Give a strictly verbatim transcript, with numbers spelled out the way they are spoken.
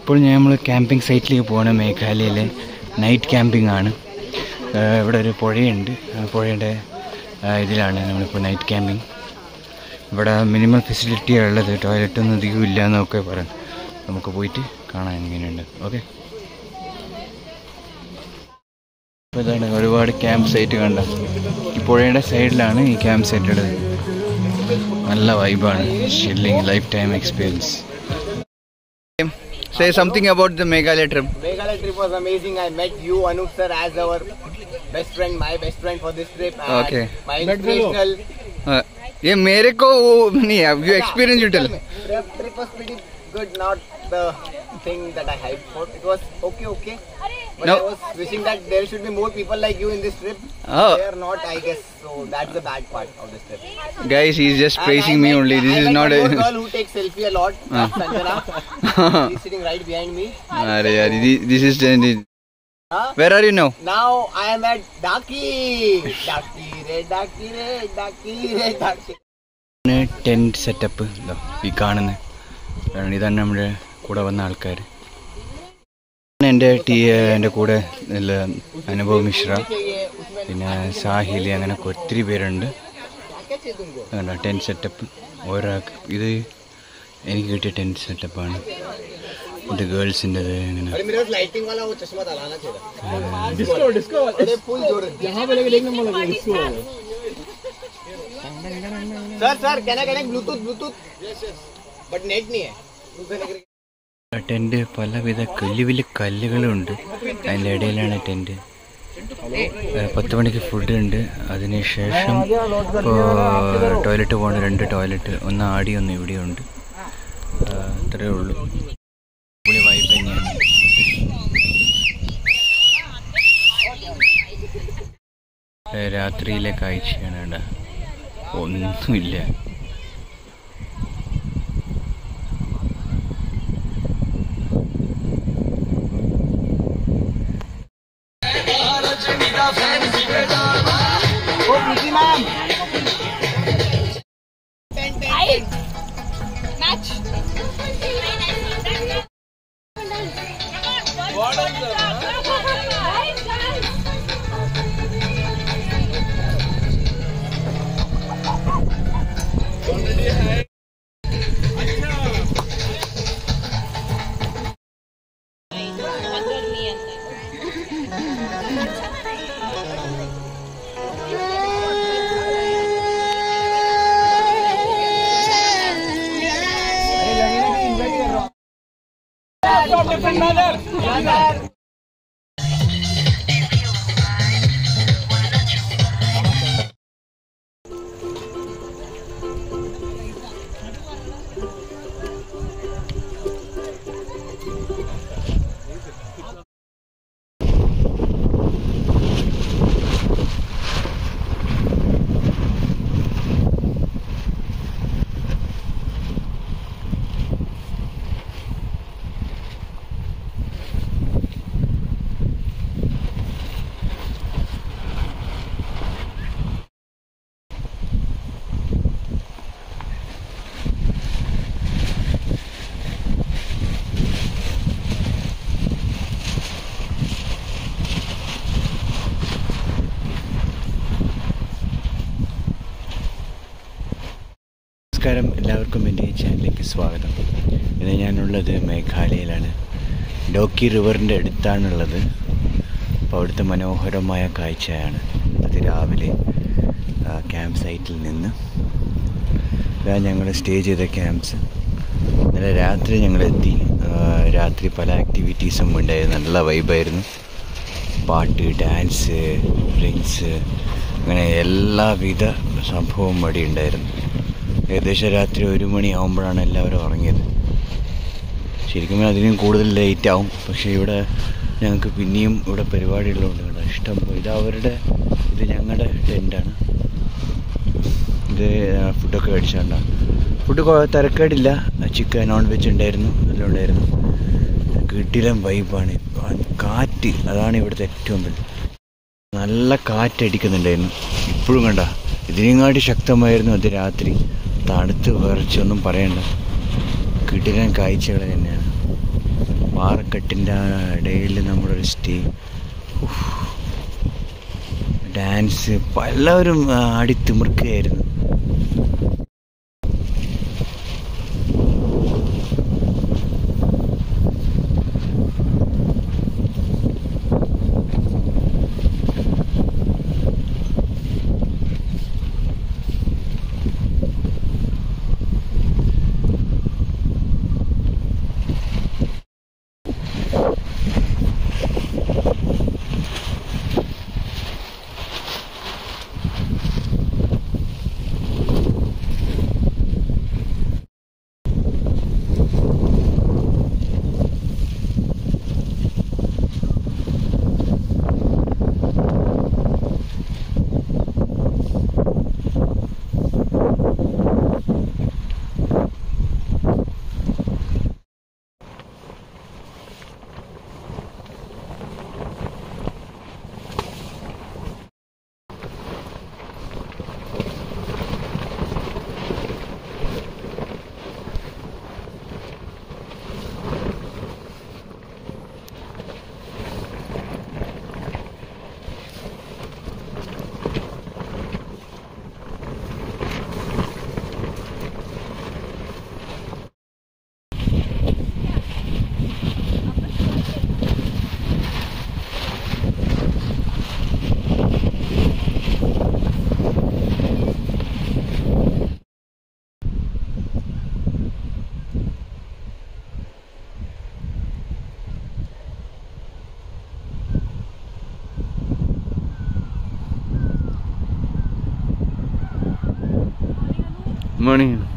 ഇപ്പോൾ നമ്മൾ ക്യാമ്പിംഗ് സൈറ്റിലേക്ക് പോകണം. മേഘാലയയിലെ നൈറ്റ് ക്യാമ്പിംഗ് ആണ്. ഇവിടെ ഒരു പുഴയുണ്ട്. ആ പുഴയുടെ ഇതിലാണ് നമ്മളിപ്പോൾ നൈറ്റ് ക്യാമ്പിംഗ്. ഇവിടെ മിനിമം ഫെസിലിറ്റിയാണ് ഉള്ളത്. ടോയ്ലറ്റൊന്നും അധികം ഇല്ല എന്നൊക്കെ പറയാം. നമുക്ക് പോയിട്ട് കാണാൻ എങ്ങനെയുണ്ട്. ഓക്കെ, അപ്പോൾ ഇതാണ് ഒരുപാട് ക്യാമ്പ് സൈറ്റ് കണ്ട. ഈ പുഴയുടെ സൈഡിലാണ് ഈ ക്യാമ്പ് സൈറ്റ് ഉള്ളത്. നല്ല വൈബാണ്. Chilling life time experience. Say something about the Meghalaya trip. Meghalaya trip was amazing. I met you, Anup sir, as our best friend, my best friend for this trip. And okay. My inspirational. Uh, yeah, मेरे को नहीं है. You experience you tell. Trip, trip was pretty good. Not the thing that I hyped for. It was okay, okay. But no. I was wishing that there should be more people like you in this trip. Oh. They are not, I guess. So that's the bad part of this trip. Guys, he's just praising me met, only. This I is not a a girl who takes selfie a lot. Uh. Sanjana. She's sitting right behind me. Arey yaar, this is huh? Where are you now? Now I am at Daki. Daki re, Daki re, Daki re, Daki. Tent setup ഈ കാണുന്നത് ഇതാണ് നമ്മുടെ കൂടെ വന്ന ആൾക്കാർ. എൻ്റെ tea എൻ്റെ കൂടെ അനുഭവ് മിശ്ര, പിന്നെ സാഹിലി, അങ്ങനെ ഒത്തിരി പേരുണ്ട്. ടെൻറ്റ് സെറ്റപ്പ് ഒരാൾക്ക്. ഇത് എനിക്ക് കിട്ടിയ ടെൻറ്റ് സെറ്റപ്പാണ്. ഇത് ഗേൾസിൻ്റെത്. ഇങ്ങനെ ടെൻറ്റ് പലവിധ വലിയ വലിയ കല്ലുകളുണ്ട്. അതിൻ്റെ ഇടയിലാണ് ടെൻറ്റ്. പത്ത് മണിക്ക് ഫുഡ് ഉണ്ട്. അതിനുശേഷം ഇപ്പോൾ ടോയ്ലറ്റ് പോകണം. രണ്ട് ടോയ്ലറ്റ്, ഒന്ന് ആടി ഒന്ന് ഇവിടെയുണ്ട്. അത്രയേ ഉള്ളൂ. പുള്ളി വൈബ് തന്നെയാണ്. രാത്രിയിലെ കാഴ്ചയാണ് ഇവിടെ. ഒന്നുമില്ല. നമസ്കാരം, എല്ലാവർക്കും എൻ്റെ ഈ ചാനലിലേക്ക് സ്വാഗതം. ഇന്ന് ഞാനുള്ളത് മേഘാലയയിലാണ്. ഡോക്കി റിവറിൻ്റെ അടുത്താണുള്ളത്. അപ്പോൾ അവിടുത്തെ മനോഹരമായ കാഴ്ചയാണ് അത്. രാവിലെ ക്യാമ്പ് സൈറ്റിൽ നിന്ന് ഇതാണ് ഞങ്ങൾ സ്റ്റേ ചെയ്ത ക്യാമ്പ്സ്. ഇന്നലെ രാത്രി ഞങ്ങളെത്തി. രാത്രി പല ആക്ടിവിറ്റീസും ഉണ്ടായിരുന്നു. നല്ല വൈബായിരുന്നു. പാട്ട്, ഡാൻസ്, ഡ്രിങ്ക്സ്, അങ്ങനെ എല്ലാവിധ സംഭവവും അവിടെ ഉണ്ടായിരുന്നു. ഏകദേശം രാത്രി ഒരു മണി ആകുമ്പോഴാണ് എല്ലാവരും ഉറങ്ങിയത്. ശരിക്കും അതിനും കൂടുതൽ ലേറ്റ് ആവും. പക്ഷേ ഇവിടെ ഞങ്ങൾക്ക് പിന്നെയും ഇവിടെ പരിപാടികളുണ്ട്. ഇവിടെ ഇഷ്ടം പോയി. ഇത് അവരുടെ, ഇത് ഞങ്ങളുടെ ടെൻ്റാണ്. ഇത് ഫുഡൊക്കെ കഴിച്ചാണ്ടാണ്. ഫുഡ് തിരക്കേടില്ല. ചിക്കൻ, നോൺ വെജ് ഉണ്ടായിരുന്നു, എല്ലാം ഉണ്ടായിരുന്നു. കിടിലം വൈബാണ്. കാറ്റ്, അതാണ് ഇവിടുത്തെ ഏറ്റവും വലുത്. നല്ല കാറ്റടിക്കുന്നുണ്ടായിരുന്നു. ഇപ്പോഴും കണ്ട ഇതിനെങ്ങാട്ടി ശക്തമായിരുന്നു അത് രാത്രി. തണുത്ത് വിറച്ചൊന്നും പറയണ്ട. കിടിലൻ കാഴ്ചകൾ തന്നെയാണ്. വെള്ളക്കെട്ടിൻ്റെ ഇടയിൽ നമ്മളൊരു സ്റ്റേ. ഡാൻസ് എല്ലാവരും ആടിത്തിമിർക്കുകയായിരുന്നു. Morning.